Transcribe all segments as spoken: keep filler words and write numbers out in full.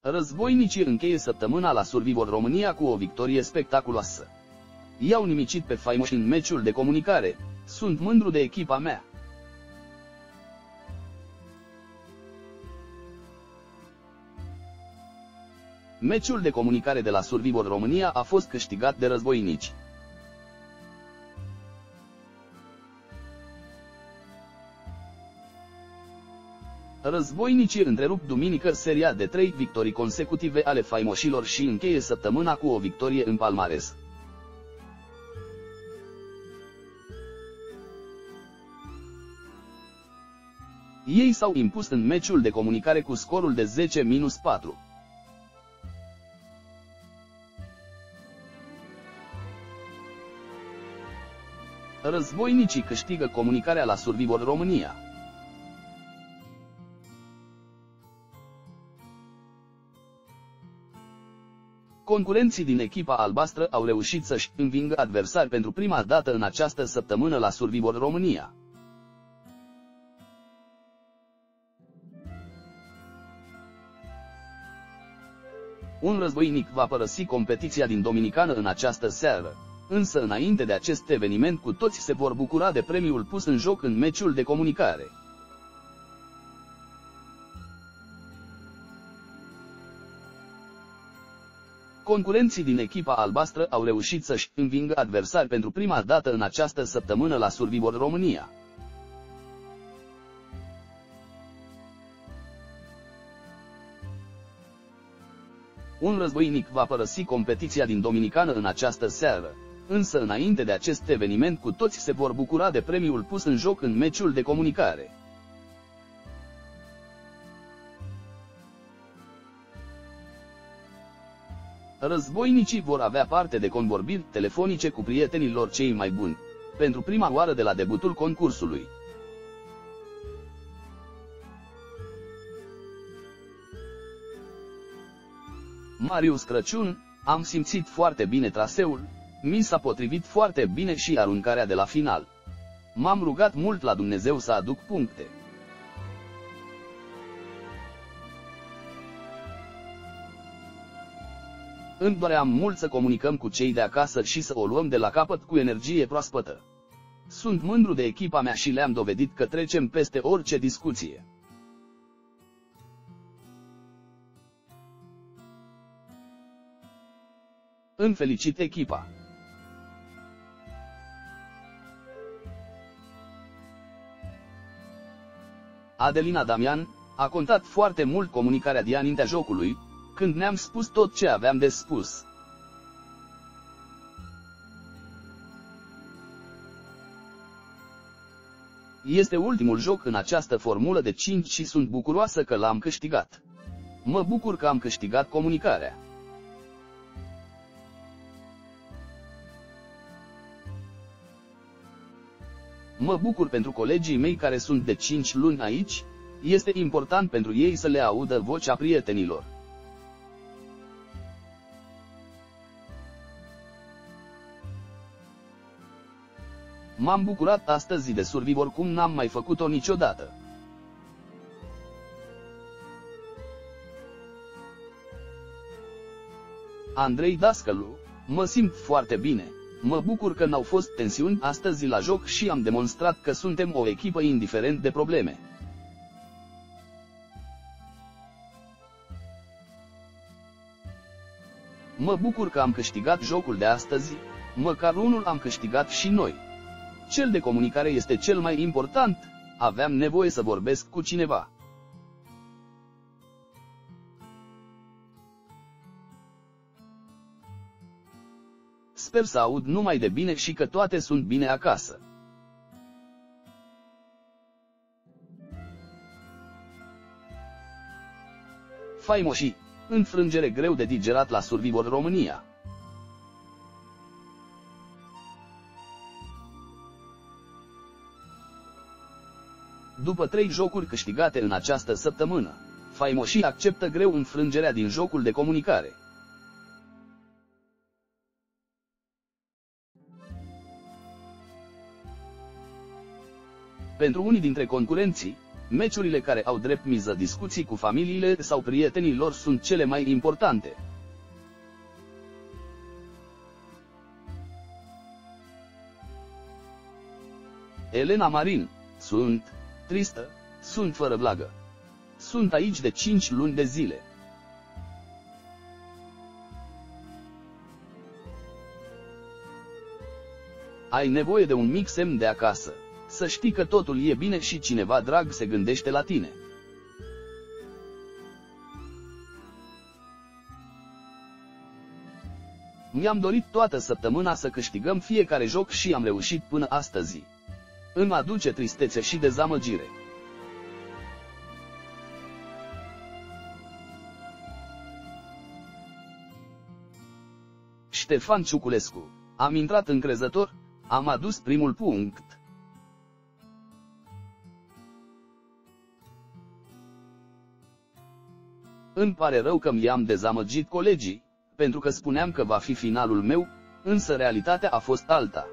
Războinicii încheie săptămâna la Survivor România cu o victorie spectaculoasă. I-au nimicit pe faimoși în meciul de comunicare. Sunt mândru de echipa mea. Meciul de comunicare de la Survivor România a fost câștigat de războinici. Războinicii întrerup duminică seria de trei victorii consecutive ale faimoșilor și încheie săptămâna cu o victorie în palmares. Ei s-au impus în meciul de comunicare cu scorul de zece la patru. Războinicii câștigă comunicarea la Survivor România. Concurenții din echipa albastră au reușit să-și învingă adversari pentru prima dată în această săptămână la Survivor România. Un războinic va părăsi competiția din Dominicană în această seară, însă înainte de acest eveniment cu toți se vor bucura de premiul pus în joc în meciul de comunicare. Concurenții din echipa albastră au reușit să-și învingă adversari pentru prima dată în această săptămână la Survivor România. Un războinic va părăsi competiția din Dominicană în această seară, însă înainte de acest eveniment cu toți se vor bucura de premiul pus în joc în meciul de comunicare. Războinicii vor avea parte de convorbiri telefonice cu prietenii lor cei mai buni, pentru prima oară de la debutul concursului. Marius Crăciun: am simțit foarte bine traseul, mi s-a potrivit foarte bine și aruncarea de la final. M-am rugat mult la Dumnezeu să aduc puncte. Îmi doream mult să comunicăm cu cei de acasă și să o luăm de la capăt cu energie proaspătă. Sunt mândru de echipa mea și le-am dovedit că trecem peste orice discuție. Îmi felicit echipa. Adelina Damian: a contat foarte mult comunicarea dinaintea jocului, când ne-am spus tot ce aveam de spus. Este ultimul joc în această formulă de cinci și sunt bucuroasă că l-am câștigat. Mă bucur că am câștigat comunicarea. Mă bucur pentru colegii mei care sunt de cinci luni aici, este important pentru ei să le audă vocea prietenilor. M-am bucurat astăzi de Survivor cum n-am mai făcut-o niciodată. Andrei Dascălu: mă simt foarte bine. Mă bucur că n-au fost tensiuni astăzi la joc și am demonstrat că suntem o echipă indiferent de probleme. Mă bucur că am câștigat jocul de astăzi, măcar unul am câștigat și noi. Cel de comunicare este cel mai important, aveam nevoie să vorbesc cu cineva. Sper să aud numai de bine și că toate sunt bine acasă. Faimoșii: înfrângere greu de digerat la Survivor România. După trei jocuri câștigate în această săptămână, faimoșii acceptă greu înfrângerea din jocul de comunicare. Pentru unii dintre concurenții, Meciurile care au drept miză discuții cu familiile sau prietenii lor sunt cele mai importante. Elena Marin: sunt tristă, sunt fără blagă. Sunt aici de cinci luni de zile. Ai nevoie de un mic semn de acasă. Să știi că totul e bine și cineva drag se gândește la tine. Mi-am dorit toată săptămâna să câștigăm fiecare joc și am reușit până astăzi. Îmi aduce tristețe și dezamăgire. Ștefan Ciuculescu: am intrat încrezător, am adus primul punct. Îmi pare rău că mi-am dezamăgit colegii, pentru că spuneam că va fi finalul meu, însă realitatea a fost alta.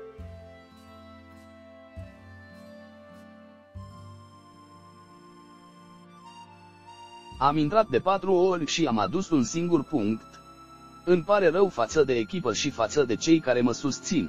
Am intrat de patru ori și am adus un singur punct. Îmi pare rău față de echipă și față de cei care mă susțin.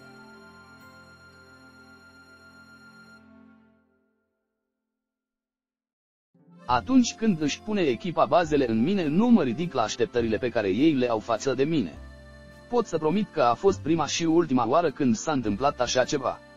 Atunci când își pune echipa bazele în mine, nu mă ridic la așteptările pe care ei le au față de mine. Pot să promit că a fost prima și ultima oară când s-a întâmplat așa ceva.